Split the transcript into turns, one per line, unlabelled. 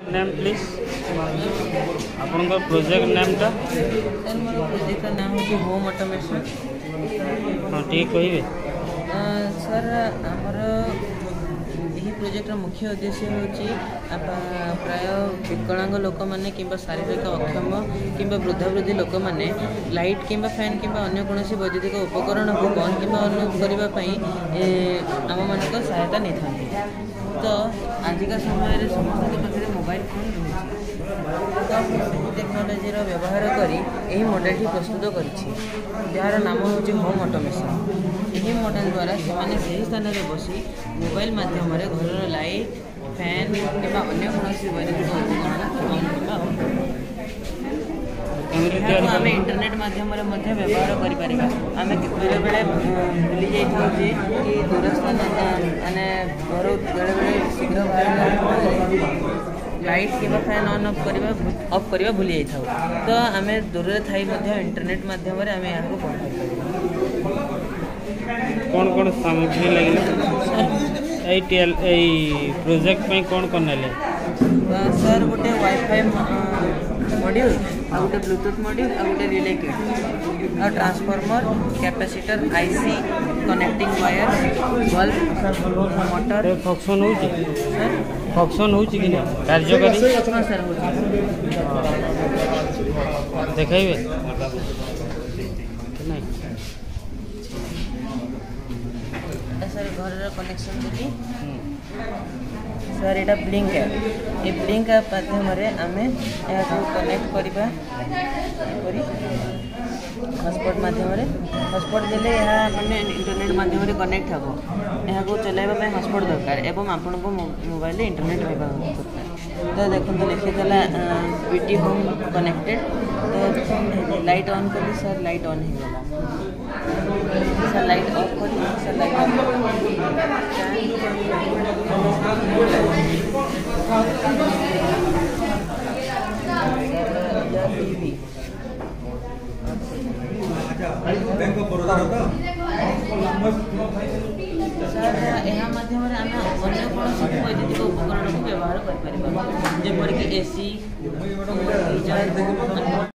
Name please आपन project name टा
sir मोर प्रोजेक्ट नाम हो होम ऑटोमेशन।
हाँ ठीक कहे
सर आमर यही प्रोजेक्टर मुख्य उद्देश्य हूँ प्राय विकलांग लोक मैंने कि शारीरिक अक्षम कि वृद्धावृद्धि लोक मैंने लाइट कि फैन कि अन्य कौन वैद्युतिक उपकरण को बंद कि अन करने आम मान सहायता नहीं था। तो आजिका समय समस्त पाखे मोबाइल फोन रही तो टेक्नोलोजी व्यवहार कर मॉडल प्रस्तुत कर नाम हूँ होम ऑटोमेशन। यही मॉडल द्वारा से स्थान में बसी मोबाइल माध्यम घर लाइट फैन कि अन्य कौन वैद्युतिक उपकरण आम इंटरनेट माध्यम व्यवहार करें बेले बेले भूली जाइए कि दूर स्थान मानने घर बेले बेले शीघ्र बाहर लाइट कि फैन ऑन ऑफ करवा भूली जाता तो आम दूर थी इंटरनेट माध्यम आम पढ़
कौन कौन सामग्री लगे प्रोजेक्ट में कौन कौन ना
सर गोटे वाईफाई मॉड्यूल आ गोटे ब्लूटूथ मॉड्यूल आ गोटे रिले किट आ transformer capacitor IC connecting wire bulb motor
function हो कि कार्यकारी
हाँ सर हो
देखेबे
सर घर कनेक्शन देती सर यहाँ ब्लिंक ऐप ये ब्लिंक ऐप माध्यम आम यहाँ कनेक्ट करवा हॉटस्पॉट माध्यम हॉटस्पॉट देले यहाँ मैंने इंटरनेट माध्यम कनेक्ट हम यहाँ चलाइबा हॉटस्पॉट दरकार एवं आपण को मोबाइल इंटरनेट रहा दरकार। तो देखो लिखीला बीटी होम कनेक्टेड तो लाइट ऑन करी सर लाइट ऑन हो सर लाइट ऑफ करी सर लाइट सर यहाँ माध्यम आम अन्य कौन वैद्युतिक उपकरण को व्यवहार कर एसी